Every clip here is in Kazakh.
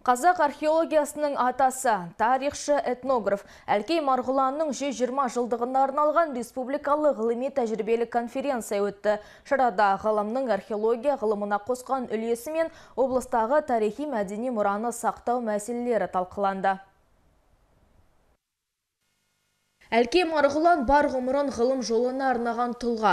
Қазақ археологиясының атасы, тарихшы, этнограф Әлкей Марғұланның 120 жылдығына арналған республикалық ғылыми тәжірибелік конференция өтті. Шарада ғаламның археология ғылымына қосқан үлесі мен облыстағы тарихи мәдени мұраны сақтау мәселелері талқыланды. Әлкей Марғұлан бар ғұмырын ғылым жолына арнаған тұлға.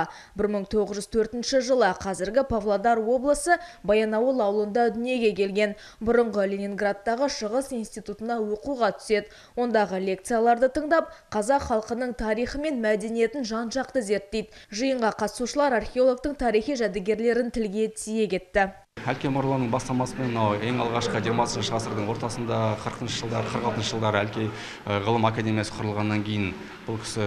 1904 жылы қазіргі Павлодар облысы Баянауыл ауылында дүниеге келген. Бұрынғы Ленинградтағы Шығыс институтына оқуға түседі. Ондағы лекцияларды тыңдап, қазақ халқының тарихы мен мәдениетін жан-жақты зерттейді. Жиынға қатысушылар археологтың тарихи жәдігерлерін тілге тиек етті. Әлкей Марғұланның бастамасымен ең алғашқы 20 ғасырдың ортасында 40-шы жылдар, 46-шы жылдар Әлкей ғылым академиясы құрылғаннан кейін бұл кісі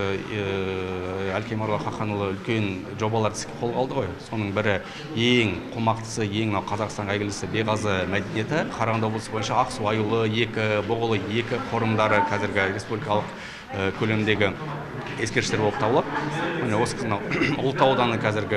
Әлкей Марғұлан Хақанұлы үлкен жобаларды қолға алды ғой. Соның бірі ең қомақтысы, ең Қазақстанға әйгілісі Беғазы мәдениеті. Қарағанды облысы бойынша Ақсу Аюлы 2, Бұғылы 2 қорымдары қазіргі республикалық көлемдегі ескерткіштер болып табылады. Осы Ұлытау ауданы қазіргі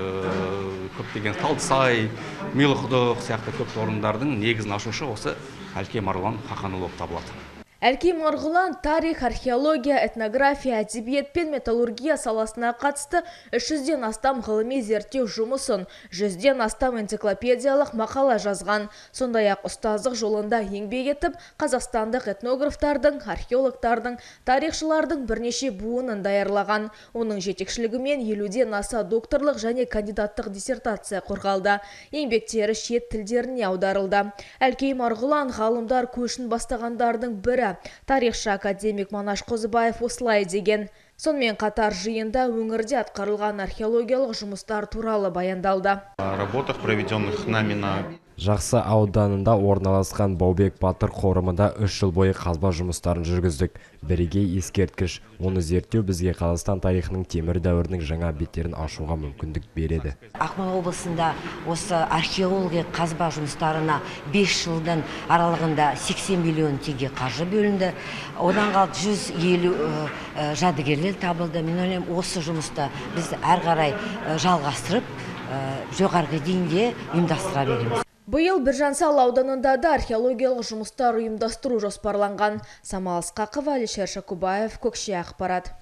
көптеген Талдысай, Милықұдық сияқты көп орындардың негізін ашушы осы Әлкей Марғұлан Хақанұлы болып табылады. Әлкей Марғұлан тарих, археология, этнография, әдебиет пен металлургия саласына қатысты 300-ден астам ғылыми зерттеу жұмысын, 100-ден астам энциклопедиялық мақала жазған. Сондай-ақ ұстаздық жолында еңбек етіп, қазақстандық этнографтардың, археологтардың, тарихшылардың бірнеше буынын даярлаған. Оның жетекшілігімен 50-ден аса докторлық және кандидаттық диссертация қорғалды. Еңбектері шет тілдеріне аударылды. Әлкей Марғұлан ғалымдар көшін бастағандардың бірі. Тарихшы академик Манаш Қозыбаев осылай деген. Сонымен қатар жиында өңірде атқарылған археологиялық жұмыстар туралы баяндалды. Работах, проведенных нами на Жақсы ауданында орналасқан Баубек Батыр қорымында 3 жыл бойы қазба жұмыстарын жүргіздік. Бірегей ескерткіш, оны зерттеу бізге Қазақстан тарихының темір дәуірінің жаңа беттерін ашуға мүмкіндік береді. Ақмола облысында осы археология қазба жұмыстарына 5 жылдың аралығында 80 миллион теңге қаржы бөлінді. Одан қалды 150 жәдігерлер табылды. Мен ойлаймын, осы жұмысты біз әрі қарай жалғастырып, жоғарғы деңгейде ұйымдастыра береміз. Биыл Біржансал ауданында да археологиялық жұмыстар ұйымдастыру жоспарланған. Самал Ысқақова, Алишер Шакубаев, Көкше ақпарат.